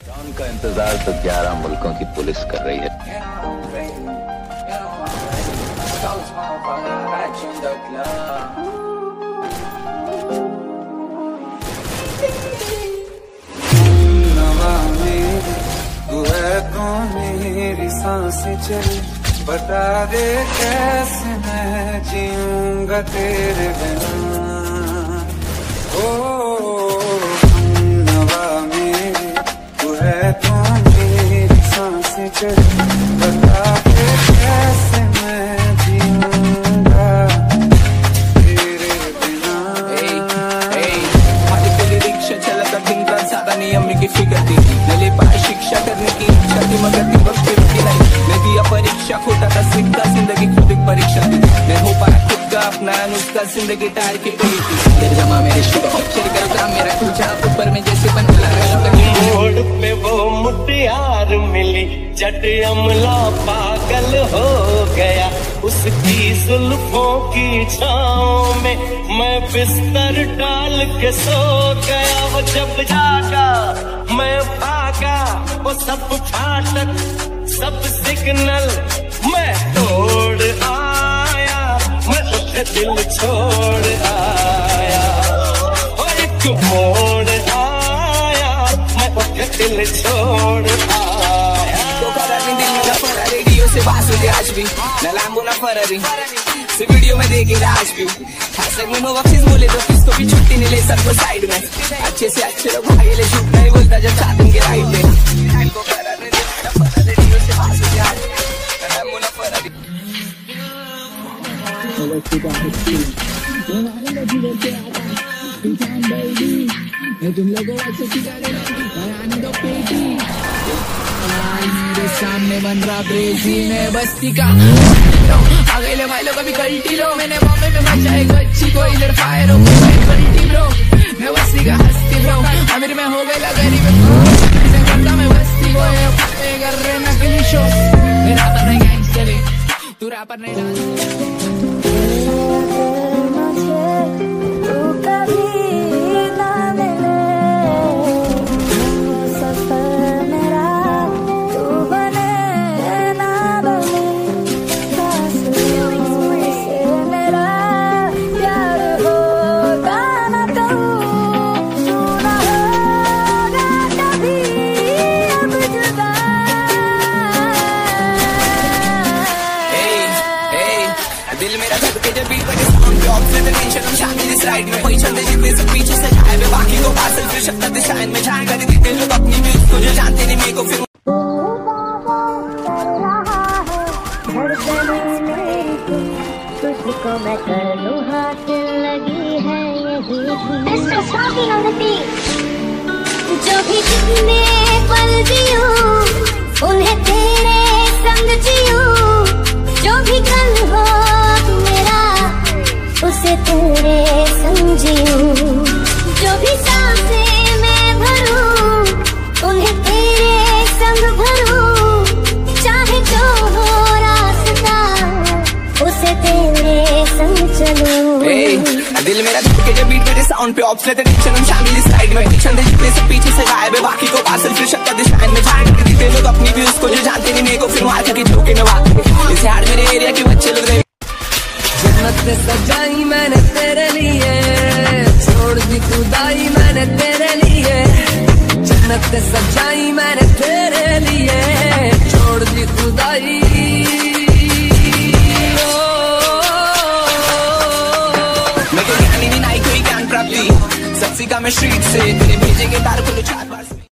Don का इंतजार तो 11 मुल्कों की पुलिस कर रही है। तू है कौन मेरी सांसें चली, बता दे कैसे मैं जीऊंगा तेरे बिना। ओ नवा मेरी, तू है कौन मेरी सांसें चली, बता दे कैसे मैं जीऊंगा तेरे बिना। रिक्शा चला दिन का ज्यादा नियम की फिक्र थी, न ले पाए शिक्षा करने की इच्छा थी, मगर थी वक्त की नहीं। मैं दिया परीक्षा, खोटा था सीखता जिंदगी खुद एक परीक्षा थी। मैं हो पाया खुद का अपना नुस्खा, जिंदगी टायर की पड़ी थी। तेरे जमा मेरे शेयर करो काम मेरा कुछ ऊपर में जैसे बन रोड पे वो मुटियार मिली, जट अमला पागल हो गया। उसकी जुल्फों की छाँव में मैं बिस्तर डाल के सो गया। वो जब जागा मैं भागा, वो सब फाटक सब सिग्नल मैं तोड़ आया। मैं उठे दिल छोड़ आया, और एक मोड़ आया। मैं उठे दिल छोड़ आया। रेडियो से बात होती आज भी, न लैम्बो न फरारी, से वीडियो में देखेगा आज भी। हैशटैग में नो वापस बोले तो किसको भी छुट्टी नहीं ले, सबको साइड में। अच्छे से अच्छे लोग भागे ले, झूठ नहीं बोलता जब चाहते के राइट में। रेडियो से बात होती आज भी, न लैम्बो न फरारी। तुम लोगों मेरे सामने बन रहा ब्रेजी में बस्ती का आगे ले भाई लोग अभी गलती लो। मैंने बॉम्बे में बचाए अच्छी को इधर फायर हो गलती ब्रो। मैं बस्ती का हस्ती ब्रो, अमीर में हो गया गरीब करता मैं बस्ती को कर रहे नकली शो। मेरा पर नहीं गैंगस्टर तू रैपर नहीं। दिल मेरा धड़के जब बीट बजे साउंड पे ऑप्शन टेंशन हम शामिल इस राइड में। कोई चलते जितने सब पीछे से जाए वे बाकी को पार्सल फिर शब्द दिशाएं में जाए कर देते लोग अपनी भी उसको जो जानते नहीं मेरे को फिर। तुझको मैं कर लूं हाथ लगी है यही जो भी जितने पल जियूं उन्हें तेरे संग जियूं। जो भी कल हो उसे तेरे समझूं। जो भी सांसें मैं भरूं उन्हें तेरे संग भरूं। चाहे जो हो रास्ता उसे तेरे संग चलूं। दिल मेरा धड़के जब बीट बजे साउंड पे ऑप्शन टेंशन हम शामिल इस राइड में। छंदे जितने सब पीछे से गायब है बाकी को पार्सल फिर शब्द दिशाएं में जाए कर देते लोग अपनी भी उसको जो जानते नहीं मेरे को फिर वहां जाके झोंके नवा। इस हाड़ मेरे एरिया के बच्चे लोग जन्नत सजाई मैंने तेरे लिए, छोड़ दी खुदाई मैंने तेरे लिए। जन्नत सजाई मैंने तेरे लिए, छोड़ दी खुदाई। मैं कोई ज्ञानी नहीं कोई ज्ञान प्राप्ति, सब सीखा मैं स्ट्रीट से। तेरे भेजे के तार को 4 बार